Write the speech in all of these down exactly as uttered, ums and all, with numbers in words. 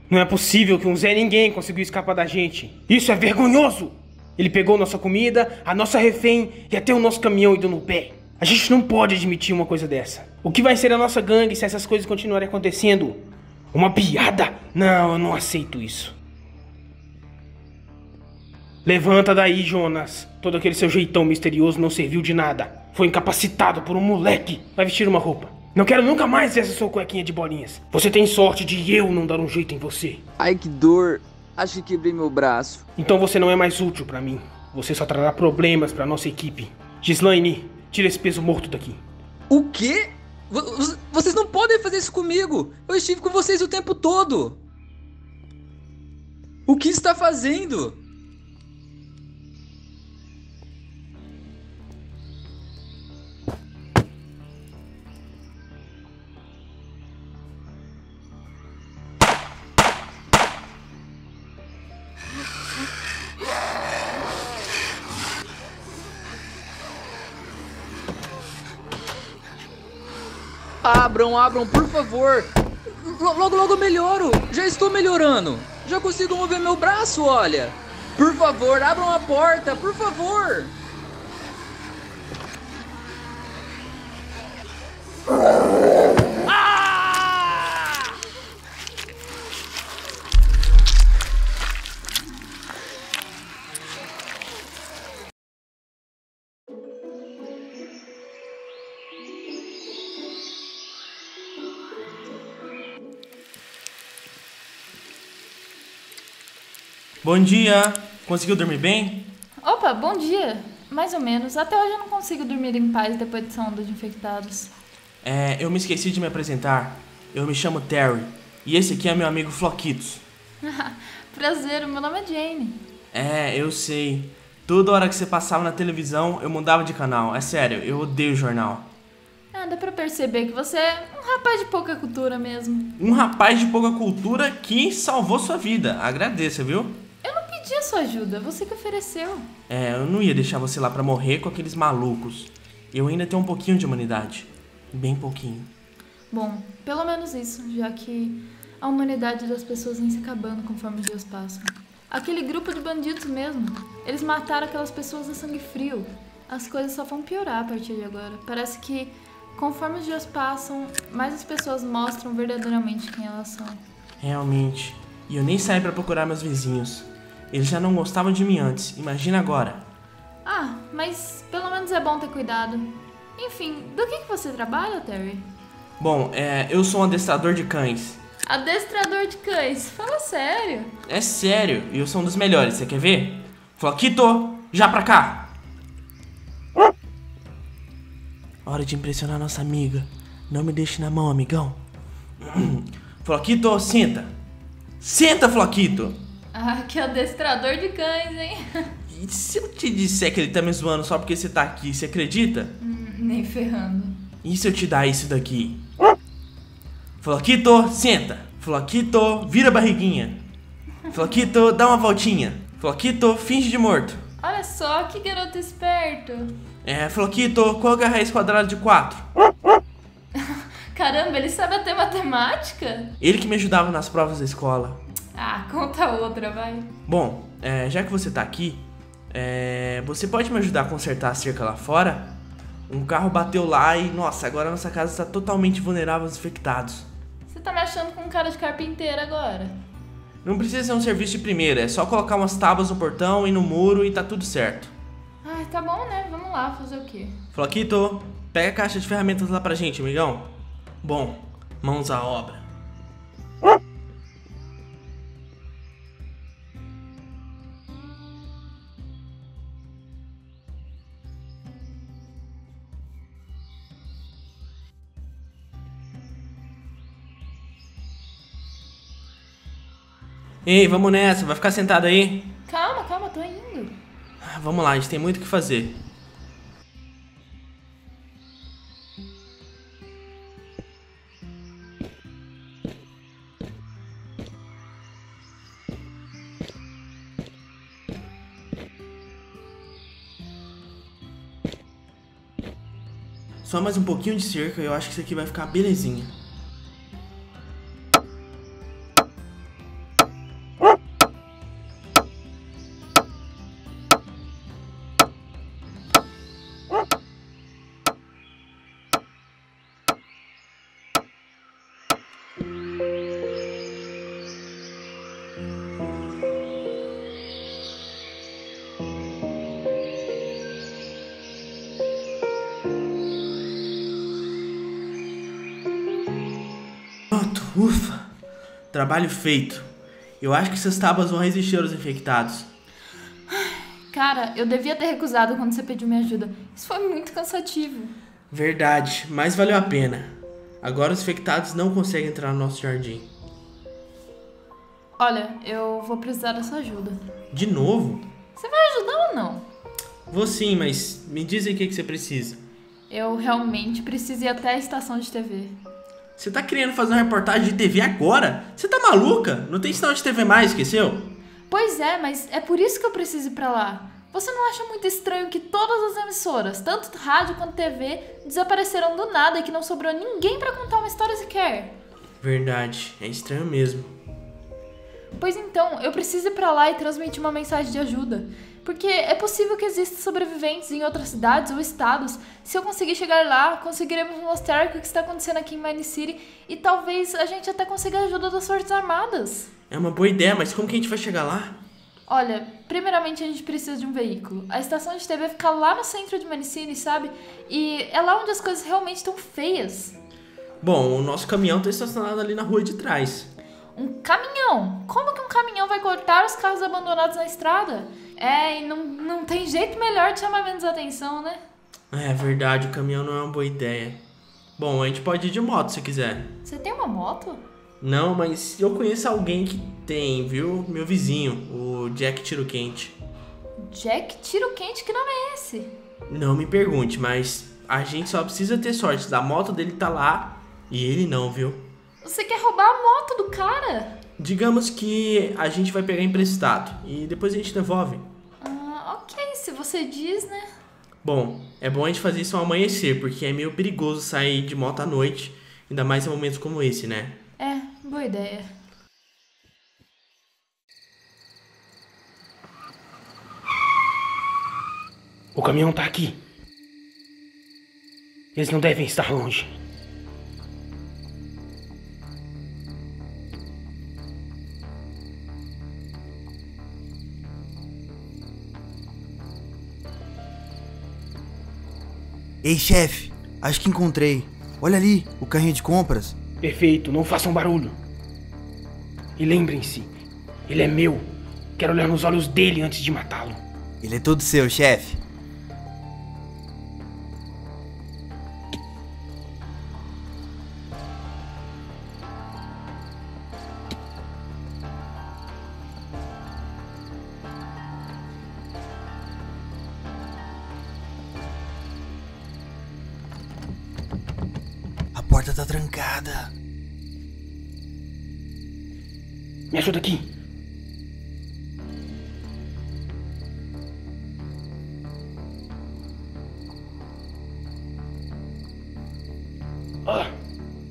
Não é possível que um Zé Ninguém conseguiu escapar da gente. Isso é vergonhoso! Ele pegou nossa comida, a nossa refém e até o nosso caminhão indo no pé. A gente não pode admitir uma coisa dessa. O que vai ser a nossa gangue se essas coisas continuarem acontecendo? Uma piada? Não, eu não aceito isso. Levanta daí, Jonas. Todo aquele seu jeitão misterioso não serviu de nada. Foi incapacitado por um moleque. Vai vestir uma roupa. Não quero nunca mais ver essa sua cuequinha de bolinhas. Você tem sorte de eu não dar um jeito em você. Ai, que dor. Acho que quebrei meu braço. Então você não é mais útil pra mim. Você só trará problemas pra nossa equipe. Ghislaine, tira esse peso morto daqui. O quê? V- vocês não podem fazer isso comigo. Eu estive com vocês o tempo todo. O que está fazendo? Abram, abram, por favor. L- logo, logo eu melhoro. Já estou melhorando. Já consigo mover meu braço, olha. Por favor, abram a porta, por favor. Ah! Bom dia! Conseguiu dormir bem? Opa, bom dia! Mais ou menos. Até hoje eu não consigo dormir em paz depois dessa onda de infectados. É, eu me esqueci de me apresentar. Eu me chamo Terry. E esse aqui é meu amigo Floquitos. Prazer, o meu nome é Jane. É, eu sei. Toda hora que você passava na televisão, eu mudava de canal. É sério, eu odeio jornal. Ah, dá pra perceber que você é um rapaz de pouca cultura mesmo. Um rapaz de pouca cultura que salvou sua vida. Agradeça, viu? Eu não pedi a sua ajuda, você que ofereceu. É, eu não ia deixar você lá pra morrer com aqueles malucos. Eu ainda tenho um pouquinho de humanidade. Bem pouquinho. Bom, pelo menos isso, já que a humanidade das pessoas vem se acabando conforme os dias passam. Aquele grupo de bandidos mesmo, eles mataram aquelas pessoas a sangue frio. As coisas só vão piorar a partir de agora. Parece que conforme os dias passam, mais as pessoas mostram verdadeiramente quem elas são. Realmente. E eu nem saí pra procurar meus vizinhos. Eles já não gostavam de mim antes. Imagina agora. Ah, mas pelo menos é bom ter cuidado. Enfim, do que, que você trabalha, Terry? Bom, é, eu sou um adestrador de cães. Adestrador de cães? Fala sério. É sério, e eu sou um dos melhores, você quer ver? Floquito, já pra cá! Hora de impressionar nossa amiga. Não me deixe na mão, amigão. Floquito, senta. Senta, Floquito! Ah, que adestrador de cães, hein? E se eu te disser que ele tá me zoando só porque você tá aqui, você acredita? Hum, nem ferrando. E se eu te dar isso daqui? Floquito, senta. Floquito, vira a barriguinha. Floquito, dá uma voltinha. Floquito, finge de morto. Olha só, que garoto esperto. É, Floquito, qual é a raiz quadrada de quatro? Caramba, ele sabe até matemática? Ele que me ajudava nas provas da escola. Ah, conta outra, vai. Bom, é, já que você tá aqui, é, você pode me ajudar a consertar a cerca lá fora? Um carro bateu lá e, nossa, agora nossa casa está totalmente vulnerável aos infectados. Você tá me achando com um cara de carpinteiro agora. Não precisa ser um serviço de primeira, é só colocar umas tábuas no portão e no muro e tá tudo certo. Ah, tá bom, né? Vamos lá, fazer o quê? Floquito, pega a caixa de ferramentas lá pra gente, amigão. Bom, mãos à obra. Ei, vamos nessa, vai ficar sentado aí? Calma, calma, tô indo. Ah, vamos lá, a gente tem muito o que fazer. Só mais um pouquinho de cerca e eu acho que isso aqui vai ficar belezinha. Ufa, trabalho feito. Eu acho que essas tábuas vão resistir aos infectados. Cara, eu devia ter recusado quando você pediu minha ajuda. Isso foi muito cansativo. Verdade, mas valeu a pena. Agora os infectados não conseguem entrar no nosso jardim. Olha, eu vou precisar da sua ajuda. De novo? Você vai ajudar ou não? Vou sim, mas me diz aí o que, que você precisa. Eu realmente preciso ir até a estação de T V. Você tá querendo fazer uma reportagem de T V agora? Você tá maluca? Não tem sinal de T V mais, esqueceu? Pois é, mas é por isso que eu preciso ir pra lá. Você não acha muito estranho que todas as emissoras, tanto rádio quanto T V, desapareceram do nada e que não sobrou ninguém pra contar uma história sequer? Verdade, é estranho mesmo. Pois então, eu preciso ir pra lá e transmitir uma mensagem de ajuda. Porque é possível que existam sobreviventes em outras cidades ou estados. Se eu conseguir chegar lá, conseguiremos mostrar o que está acontecendo aqui em Mine City e talvez a gente até consiga a ajuda das Forças Armadas. É uma boa ideia, mas como que a gente vai chegar lá? Olha, primeiramente a gente precisa de um veículo. A estação de T V fica lá no centro de Mine City, sabe? E é lá onde as coisas realmente estão feias. Bom, o nosso caminhão está estacionado ali na rua de trás. Um caminhão? Como que um caminhão vai cortar os carros abandonados na estrada? É, e não, não tem jeito melhor de chamar menos atenção, né? É verdade, o caminhão não é uma boa ideia. Bom, a gente pode ir de moto se quiser. Você tem uma moto? Não, mas eu conheço alguém que tem, viu? Meu vizinho, o Jack Tiro Quente. Jack Tiro Quente? Que nome é esse? Não me pergunte, mas a gente só precisa ter sorte da moto dele tá lá e ele não, viu? Você quer roubar a moto do cara? Digamos que a gente vai pegar emprestado e depois a gente devolve. Ah, ok, se você diz, né? Bom, é bom a gente fazer isso ao amanhecer, porque é meio perigoso sair de moto à noite, ainda mais em momentos como esse, né? É, boa ideia. O caminhão tá aqui. Eles não devem estar longe. Ei, chefe, acho que encontrei. Olha ali, o carrinho de compras. Perfeito, não façam barulho. E lembrem-se, ele é meu. Quero olhar nos olhos dele antes de matá-lo. Ele é todo seu, chefe. A porta tá trancada. Me ajuda aqui. Ah.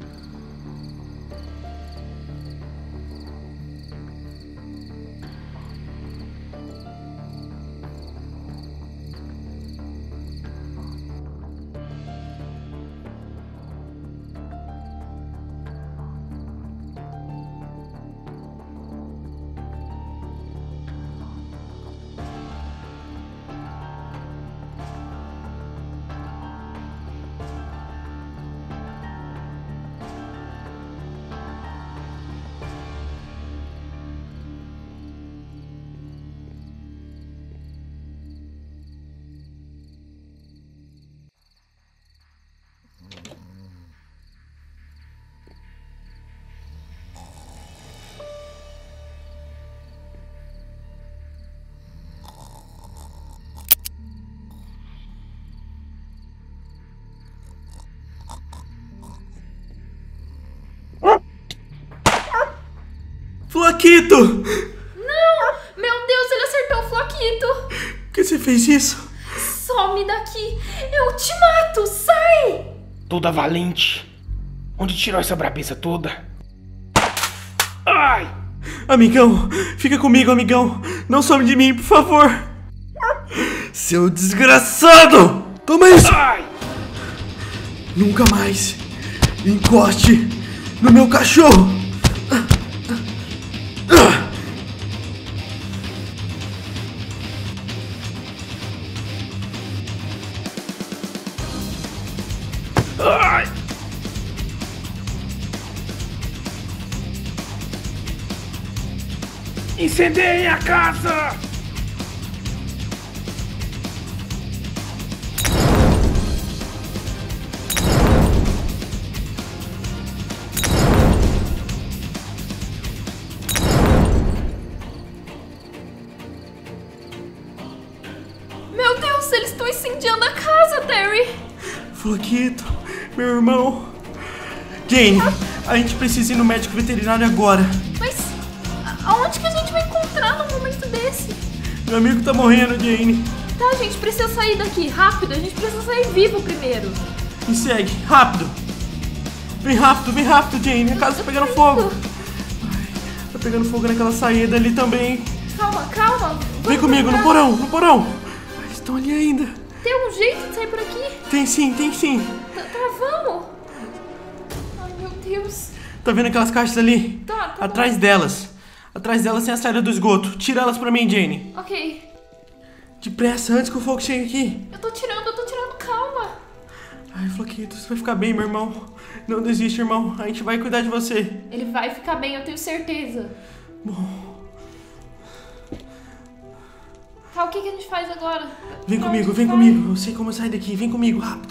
Floquito! Não! Meu Deus, ele acertou o Floquito! Por que você fez isso? Some daqui! Eu te mato! Sai! Toda valente. Onde tirou essa brabeza toda? Ai! Amigão, fica comigo, amigão. Não some de mim, por favor. Seu desgraçado! Toma isso! Ai! Nunca mais encoste no meu cachorro! Ai! Incendeiem a casa! Meu Deus, eles estão incendiando a casa, Terry! Floquito, meu irmão. Jane, a gente precisa ir no médico veterinário agora. Mas aonde que a gente vai encontrar num momento desse? Meu amigo tá morrendo, Jane. Tá, a gente precisa sair daqui, rápido. A gente precisa sair vivo primeiro. Me segue, rápido. Vem rápido, vem rápido, Jane. A casa tá pegando fogo. Ai, tá pegando fogo naquela saída ali também. Calma, calma. Vamos Vem comigo, no porão, no porão. Ai, estão ali ainda. Tem algum jeito de sair por aqui? Tem sim, tem sim. Tá, tá, vamos. Ai, meu Deus. Tá vendo aquelas caixas ali? Tá, tá Atrás bom. delas. Atrás delas tem a saída do esgoto. Tira elas pra mim, Jane. Ok. Depressa, antes que o fogo chegue aqui. Eu tô tirando, eu tô tirando, calma. Ai, Floquito, você vai ficar bem, meu irmão. Não desiste, irmão. A gente vai cuidar de você. Ele vai ficar bem, eu tenho certeza. Bom, Tá, o que, que a gente faz agora? vem Pra comigo, onde vem vai? comigo. Eu sei como sair daqui. Vem comigo, rápido.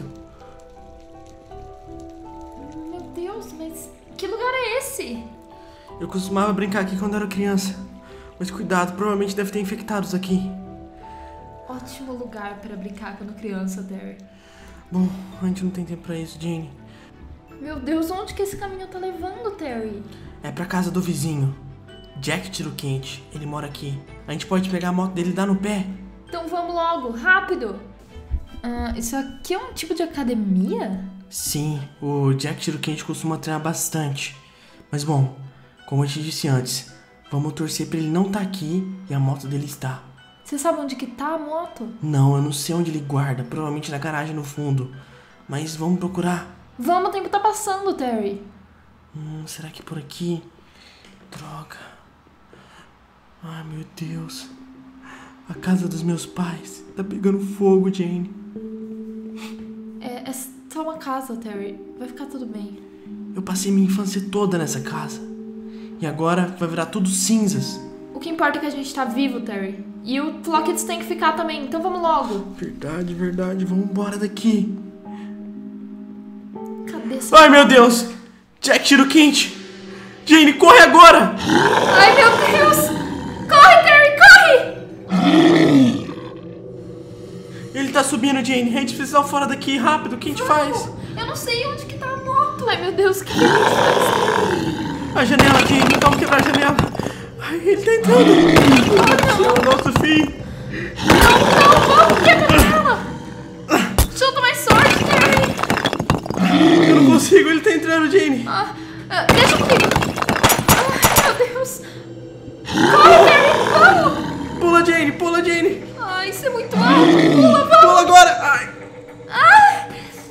Meu Deus, mas que lugar é esse? Eu costumava brincar aqui quando era criança. Mas cuidado, provavelmente deve ter infectados aqui. Ótimo lugar para brincar quando criança, Terry. Bom, a gente não tem tempo pra isso, Jane. Meu Deus, onde que esse caminho tá levando, Terry? É pra casa do vizinho. Jack Tiro Quente. Ele mora aqui. A gente pode pegar a moto dele e dar no pé. Então vamos logo, rápido! Ah, isso aqui é um tipo de academia? Sim, o Jack Tiro Quente costuma treinar bastante. Mas bom, como eu te disse antes, vamos torcer pra ele não estar aqui e a moto dele está. Você sabe onde que tá a moto? Não, eu não sei onde ele guarda, provavelmente na garagem no fundo. Mas vamos procurar. Vamos, o tempo tá passando, Terry. Hum, será que por aqui? Droga. Ai, meu Deus. A casa dos meus pais tá pegando fogo, Jane. É, é só uma casa, Terry. Vai ficar tudo bem. Eu passei minha infância toda nessa casa. E agora vai virar tudo cinzas. O que importa é que a gente tá vivo, Terry. E o Flockets tem que ficar também, então vamos logo. Verdade, verdade. Vamos embora daqui. Cadê esse... Ai, meu Deus. Jack Tiro Quente. Jane, corre agora. Ai, meu Deus! Corre, Terry, corre! Ele tá subindo, Jane. A gente precisa ir fora daqui, rápido. O que a gente faz? Eu não sei onde que tá a moto. Ai, meu Deus, o que, que a gente faz? A janela, Jane. Vamos quebrar a janela. Ai, ele tá entrando. Esse é o nosso fim. Não, vamos, quebra ela! Deixa eu tomar sorte, Terry! Eu não consigo, ele tá entrando, Jane. Ah, ah, deixa comigo! Ah, meu Deus! Corre, Terry, vamos! Pula, Jane, pula, Jane. Ai, isso é muito alto! Pula, vamos! Pula agora. Ai. Ah!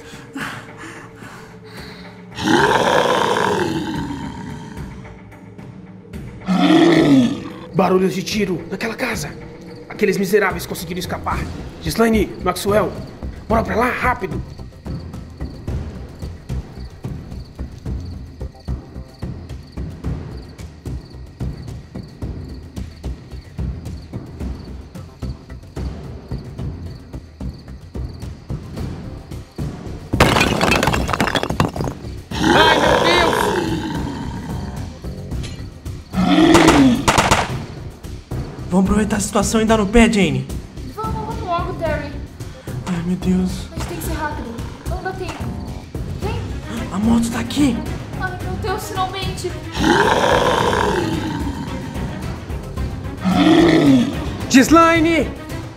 Barulhos de tiro naquela casa. Aqueles miseráveis conseguiram escapar. Gislaine, Maxwell, bora pra lá, rápido. Ai, meu Deus! Vamos aproveitar a situação e dar no pé, Jane. Vamos, vamos logo, Terry. Ai, meu Deus. A gente tem que ser rápido. Não dá tempo. Vem! A moto tá aqui. Ai, meu Deus, finalmente! Gislaine!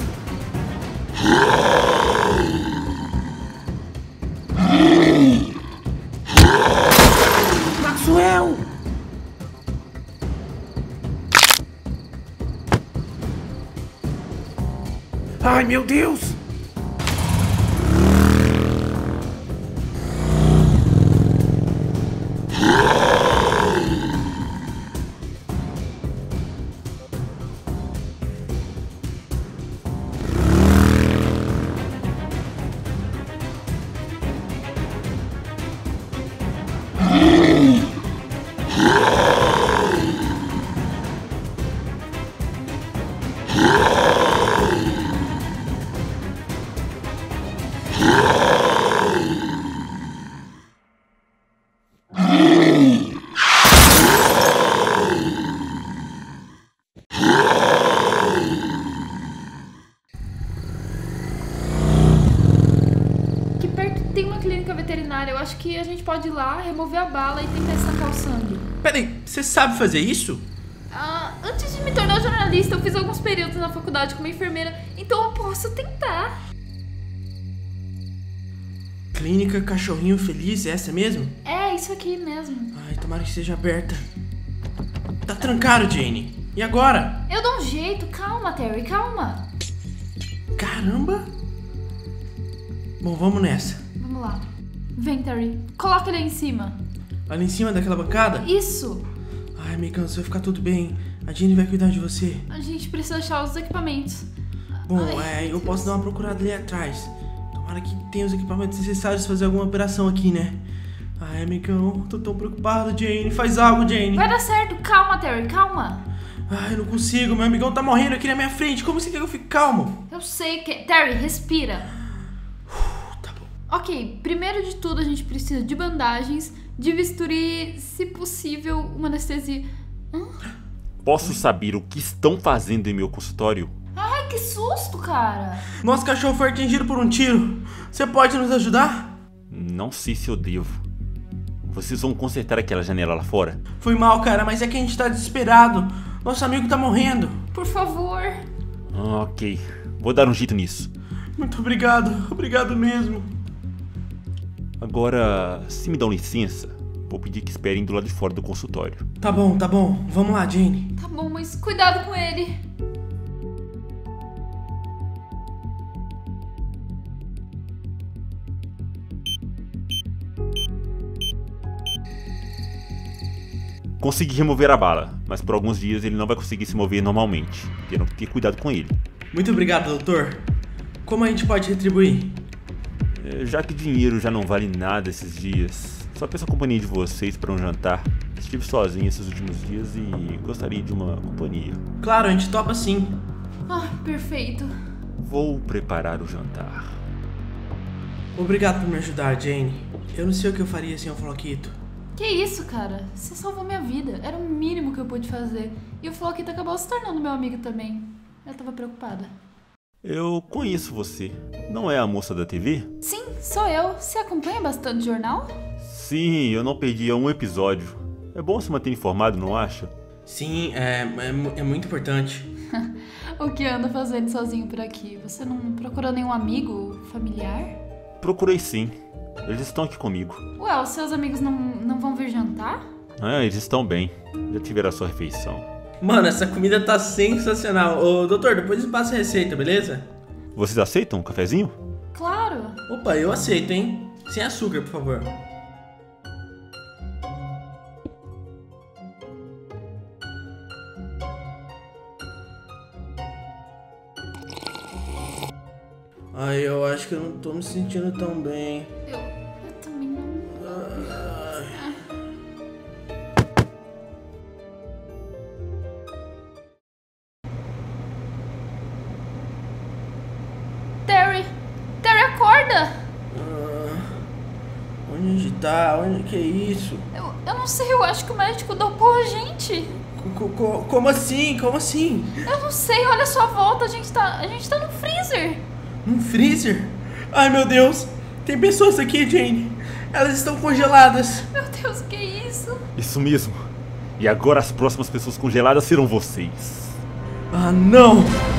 Maxwell! Ai, meu Deus! veterinária. Eu acho que a gente pode ir lá, remover a bala e tentar estancar o sangue. Peraí, você sabe fazer isso? Ah, antes de me tornar jornalista, eu fiz alguns períodos na faculdade como enfermeira, então eu posso tentar. Clínica Cachorrinho Feliz, é essa mesmo? É, isso aqui mesmo. Ai, tomara que seja aberta. Tá trancado, Jane. E agora? Eu dou um jeito. Calma, Terry, calma. Caramba! Bom, vamos nessa. Vamos lá. Vem, Terry. Coloca ele aí em cima. Ali em cima daquela bancada? Isso. Ai, amigão, vai ficar tudo bem. A Jane vai cuidar de você. A gente precisa achar os equipamentos. Bom, Ai, é, eu posso dar uma procurada ali atrás. Tomara que tenha os equipamentos necessários pra fazer alguma operação aqui, né? Ai, amigão, tô tão preocupado, Jane. Faz algo, Jane. Vai dar certo. Calma, Terry, calma. Ai, eu não consigo. Meu amigão tá morrendo aqui na minha frente. Como você quer que eu fique calmo? Eu sei que... Terry, respira. Uh, tá bom. Ok, primeiro de tudo a gente precisa de bandagens, de bisturi, se possível, uma anestesia. Hã? Posso saber o que estão fazendo em meu consultório? Ai, que susto, cara. Nosso cachorro foi atingido por um tiro. Você pode nos ajudar? Não sei se eu devo. Vocês vão consertar aquela janela lá fora? Foi mal, cara, mas é que a gente tá desesperado. Nosso amigo tá morrendo. Por favor. Ah, ok, vou dar um jeito nisso. Muito obrigado, obrigado mesmo. Agora, se me dão licença, vou pedir que esperem do lado de fora do consultório. Tá bom, tá bom. Vamos lá, Jane. Tá bom, mas cuidado com ele. Consegui remover a bala, mas por alguns dias ele não vai conseguir se mover normalmente. Terão que ter cuidado com ele. Muito obrigado, doutor. Como a gente pode retribuir? É, já que dinheiro já não vale nada esses dias, só peço a companhia de vocês para um jantar. Estive sozinho esses últimos dias e gostaria de uma companhia. Claro, a gente topa sim. Ah, perfeito. Vou preparar o jantar. Obrigado por me ajudar, Jane. Eu não sei o que eu faria sem o Floquito. Que isso, cara? Você salvou minha vida. Era o mínimo que eu pude fazer. E o Floquito acabou se tornando meu amigo também. Eu tava preocupada. Eu conheço você. Não é a moça da T V? Sim, sou eu. Você acompanha bastante jornal? Sim, eu não perdi um episódio. É bom se manter informado, não acha? Sim, é, é, é muito importante. O que anda fazendo sozinho por aqui? Você não procurou nenhum amigo, familiar? Procurei sim. Eles estão aqui comigo. Ué, os seus amigos não, não vão vir jantar? Ah, eles estão bem. Já tiveram a sua refeição. Mano, essa comida tá sensacional. Ô, doutor, depois me passa a receita, beleza? Vocês aceitam um cafezinho? Claro. Opa, eu aceito, hein? Sem açúcar, por favor. Ai, eu acho que eu não tô me sentindo tão bem. Eu, eu também não... Ai. Terry! Terry, acorda! Ah, onde a gente tá? Onde que é isso? Eu, eu não sei, eu acho que o médico dopou a gente. Co- co- Como assim? Como assim? Eu não sei, olha só a volta, a gente tá, a gente tá no freezer. Um freezer? Ai, meu Deus! Tem pessoas aqui, Jane. Elas estão congeladas. Meu Deus, que é isso? Isso mesmo. E agora as próximas pessoas congeladas serão vocês. Ah, não!